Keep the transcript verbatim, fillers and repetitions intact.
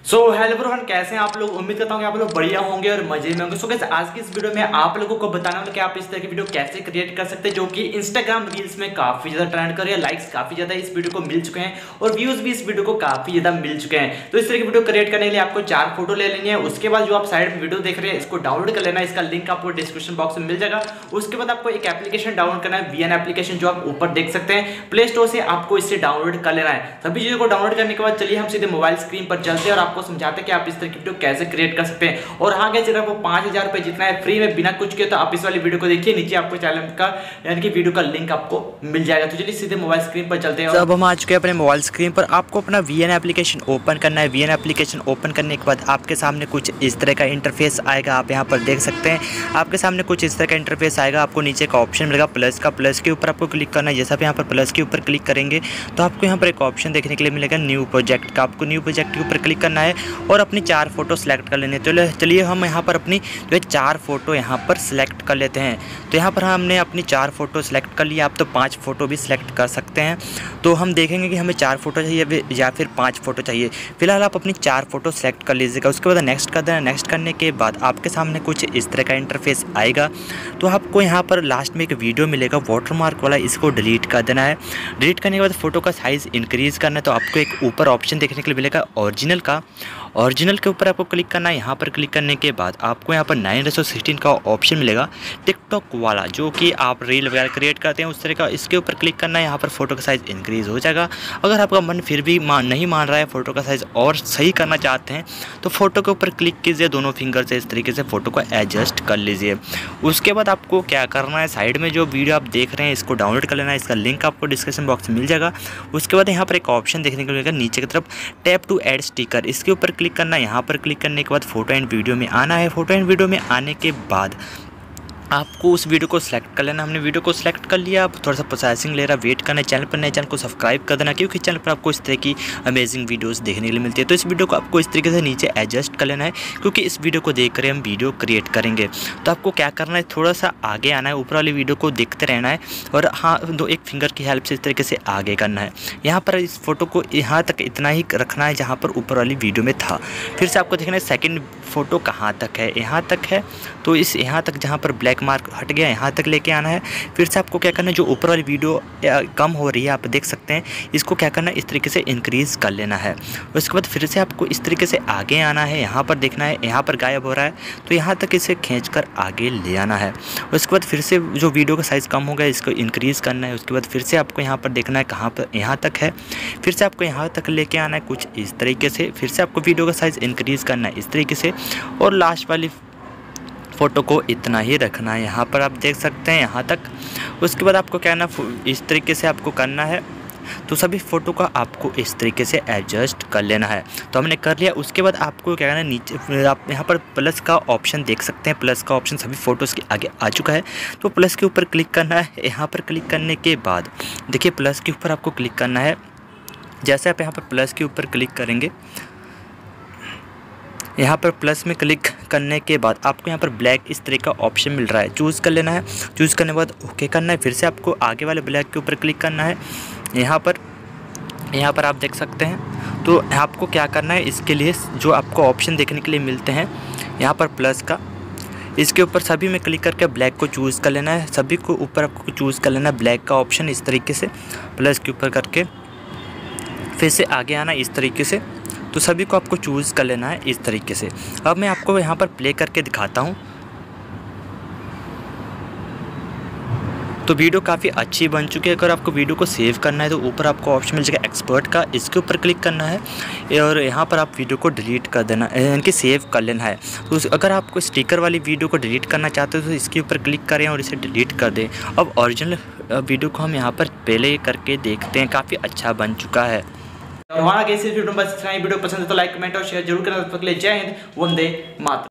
So hello everyone, कैसे हैं आप लोग। उम्मीद करता हूँ कि आप लोग बढ़िया होंगे और मजे में होंगे। सो गाइस, आज की इस वीडियो में आप लोगों को बताने वाला कि आप इस तरह की वीडियो कैसे क्रिएट कर सकते हैं जो कि इंस्टाग्राम रील्स में काफी ज्यादा ट्रेंड कर रही है। लाइक्स काफी ज्यादा इस वीडियो को मिल चुके हैं और व्यूज भी इस वीडियो को काफी ज्यादा मिल चुके हैं। तो इस तरह की वीडियो क्रिएट करने के लिए आपको चार फोटो ले लेनी है। उसके बाद जो आप साइड में वीडियो देख रहे हैं इसको डाउनलोड कर लेना है। इसका लिंक आपको डिस्क्रिप्शन बॉक्स में मिल जाएगा। उसके बाद आपको एक एप्लीकेशन डाउनलोड करना है, वीएन एप्लीकेशन, जो आप ऊपर देख सकते हैं प्ले स्टोर से। आपको इसे डाउनलोड कर लेना है। सभी चीजों को डाउनलोड करने के बाद चलिए हम सीधे मोबाइल स्क्रीन पर चलते हैं और आपको समझाते हैं कि आप इस तरह की वीडियो कैसे क्रिएट कर सकते हैं। और हाँ गाइस, अगर आपको पांच हजार रुपए जितना है फ्री में बिना कुछ किए तो आप इस वाली वीडियो को देखिए। नीचे आपको चैनल का यानी कि वीडियो का लिंक आपको मिल जाएगा। तो चलिए सीधे मोबाइल स्क्रीन पर चलते हैं। अब हम आ चुके हैं अपने मोबाइल स्क्रीन पर। आपको अपना वीएन एप्लीकेशन ओपन करना है। वीएन एप्लीकेशन ओपन करने के बाद आपके सामने कुछ इस तरह का इंटरफेस आएगा। आप यहाँ पर देख सकते हैं आपके सामने कुछ इस तरह का इंटरफेस आएगा। आपको नीचे का ऑप्शन मिलेगा प्लस का। प्लस के ऊपर आपको क्लिक करना है। जैसा भी यहाँ पर प्लस के ऊपर क्लिक करेंगे तो आपको यहाँ पर एक ऑप्शन देखने के लिए मिलेगा न्यू प्रोजेक्ट का। आपको न्यू प्रोजेक्ट के ऊपर क्लिक करना है और अपनी चार फोटो सेलेक्ट कर लेने। तो चलिए हम यहाँ पर अपनी जो है चार फोटो यहाँ पर सिलेक्ट कर लेते हैं। तो यहाँ पर हमने अपनी चार फोटो सेलेक्ट कर लिया। आप तो पांच फोटो भी सिलेक्ट कर सकते हैं। तो हम देखेंगे कि हमें चार फोटो चाहिए या फिर पांच फोटो चाहिए। फिलहाल आप अपनी चार फोटो सेलेक्ट कर लीजिएगा। उसके बाद नेक्स्ट कर देना। नेक्स्ट करने के बाद आपके सामने कुछ इस तरह का इंटरफेस आएगा। तो आपको यहाँ पर लास्ट में एक वीडियो मिलेगा वाटरमार्क वाला, इसको डिलीट कर देना है। डिलीट करने के बाद फोटो का साइज़ इंक्रीज़ करना है। तो आपको एक ऊपर ऑप्शन देखने के लिए मिलेगा ओरिजिनल का। ओरिजिनल के ऊपर आपको क्लिक करना है। यहाँ पर क्लिक करने के बाद आपको यहाँ पर नाइन रेसो सिक्सटीन का ऑप्शन मिलेगा टिकटॉक वाला, जो कि आप रील वगैरह क्रिएट करते हैं उस तरह का। इसके ऊपर क्लिक करना है। यहाँ पर फोटो का साइज़ इंक्रीज़ हो जाएगा। अगर आपका मन फिर भी मान नहीं मान रहा है, फोटो का साइज़ और सही करना चाहते हैं तो फोटो के ऊपर क्लिक कीजिए दोनों फिंगर से। इस तरीके से फ़ोटो को एडजस्ट कर लीजिए। उसके बाद आपको क्या करना है, साइड में जो वीडियो आप देख रहे हैं इसको डाउनलोड कर लेना है। इसका लिंक आपको डिस्क्रिप्शन बॉक्स में मिल जाएगा। उसके बाद यहाँ पर एक ऑप्शन देखने को मिलेगा नीचे की तरफ टैप टू ऐड स्टिकर, इसके ऊपर क्लिक करना है। यहाँ पर क्लिक करने के बाद फोटो एंड वीडियो में आना है। फोटो एंड वीडियो में आने के बाद आपको उस वीडियो को सिलेक्ट कर लेना। हमने वीडियो को सिलेक्ट कर लिया। अब थोड़ा सा प्रोसेसिंग ले रहा, वेट करना है। चैनल पर नए चैनल को सब्सक्राइब कर देना, क्योंकि चैनल पर आपको इस तरह की अमेजिंग वीडियोस देखने के लिए मिलती है। तो इस वीडियो को आपको इस तरीके से नीचे एडजस्ट कर लेना है, क्योंकि इस वीडियो को देख कर हम वीडियो क्रिएट करेंगे। तो आपको क्या करना है, थोड़ा सा आगे आना है, ऊपर वाली वीडियो को देखते रहना है और हाँ दो एक फिंगर की हेल्प से इस तरीके से आगे करना है। यहाँ पर इस फोटो को यहाँ तक इतना ही रखना है जहाँ पर ऊपर वाली वीडियो में था। फिर से आपको देखना है सेकेंड फोटो कहाँ तक है, यहाँ तक है। तो इस यहाँ तक जहाँ पर ब्लैक मार्क हट गया यहाँ तक लेके आना है। फिर से आपको क्या करना है, जो ऊपर वाली वीडियो कम हो रही है आप देख सकते हैं, इसको क्या करना है इस तरीके से इंक्रीज़ कर लेना है। उसके बाद फिर से आपको इस तरीके से आगे आना है। यहाँ पर देखना है यहाँ पर गायब हो रहा है तो यहाँ तक इसे खींचकर आगे ले आना है। उसके बाद फिर से जो वीडियो का साइज़ कम हो गया इसको इंक्रीज़ करना है। उसके बाद फिर से आपको यहाँ पर देखना है कहाँ पर यहाँ तक है। फिर से आपको यहाँ तक लेके आना है कुछ इस तरीके से। फिर से आपको वीडियो का साइज़ इंक्रीज़ करना है इस तरीके से और लास्ट वाली फ़ोटो को इतना ही रखना है। यहाँ पर आप देख सकते हैं यहाँ तक। उसके बाद आपको क्या ना इस तरीके से आपको करना है। तो सभी फ़ोटो का आपको इस तरीके से एडजस्ट कर लेना है। तो हमने कर लिया। उसके बाद आपको क्या करना है, नीचे आप यहाँ पर प्लस का ऑप्शन देख सकते हैं। प्लस का ऑप्शन सभी फ़ोटोज़ के आगे आ चुका है। तो प्लस के ऊपर क्लिक करना है। यहाँ पर क्लिक करने के बाद देखिए प्लस के ऊपर आपको क्लिक करना है। जैसे आप यहाँ पर प्लस के ऊपर क्लिक करेंगे, यहाँ पर प्लस में क्लिक करने के बाद आपको यहाँ पर ब्लैक इस तरह का ऑप्शन मिल रहा है, चूज़ कर लेना है। चूज़ करने के बाद ओके करना है। फिर से आपको आगे वाले ब्लैक के ऊपर क्लिक करना है। यहाँ पर यहाँ पर आप देख सकते हैं। तो आपको क्या करना है, इसके लिए जो आपको ऑप्शन देखने के लिए मिलते हैं यहाँ पर प्लस का, इसके ऊपर सभी में क्लिक करके ब्लैक को चूज़ कर लेना है। सभी को ऊपर आपको चूज़ कर लेना है ब्लैक का ऑप्शन इस तरीके से प्लस के ऊपर करके। फिर से आगे आना इस तरीके से। तो सभी को आपको चूज़ कर लेना है इस तरीके से। अब मैं आपको यहाँ पर प्ले करके दिखाता हूँ। तो वीडियो काफ़ी अच्छी बन चुकी है। अगर आपको वीडियो को सेव करना है तो ऊपर आपको ऑप्शन मिल जाएगा एक्सपर्ट का, इसके ऊपर क्लिक करना है और यहाँ पर आप वीडियो को डिलीट कर देना, यानी सेव कर लेना है। तो अगर आपको स्टिकर वाली वीडियो को डिलीट करना चाहते हो तो इसके ऊपर क्लिक करें और इसे डिलीट कर दें। अब ओरिजिनल वीडियो को हम यहाँ पर प्ले करके देखते हैं, काफ़ी अच्छा बन चुका है। और हमारा इस वीडियो में बस इतना ही। वीडियो पसंद है तो लाइक कमेंट और शेयर जरूर करना। तब तक के लिए जय हिंद, वंदे मातरम।